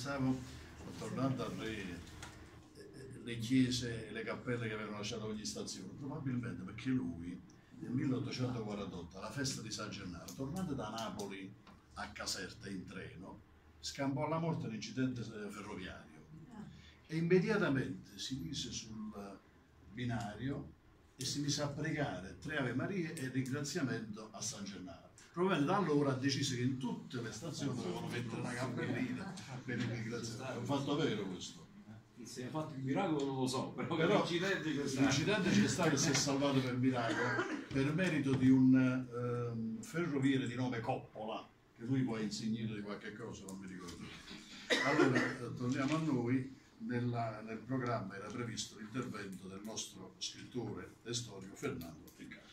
pensavo, tornando al re, le chiese e le cappelle che avevano lasciato ogni stazione, probabilmente perché lui nel 1848, alla festa di San Gennaro, tornando da Napoli a Caserta in treno, scampò alla morte un incidente ferroviario e immediatamente si mise sul binario e si mise a pregare 3 Ave Marie e ringraziamento a San Gennaro. Probabilmente da allora decise che in tutte le stazioni dovevano mettere una cappellina per il ringraziamento. È un fatto vero questo. Se ha fatto il miracolo non lo so, però l'incidente c'è stato e si è salvato per miracolo per merito di un ferroviere di nome Coppola, che lui poi è insignito di qualche cosa, non mi ricordo. Allora, torniamo a noi. Nel programma era previsto l'intervento del nostro scrittore e storico Fernando Riccardo.